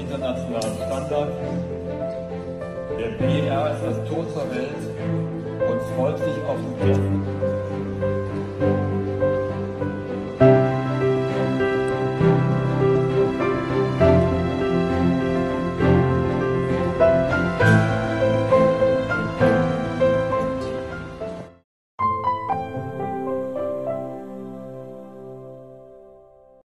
internationalen Standard. Der BER ist das Tor zur Welt und freut sich auf die Gäste.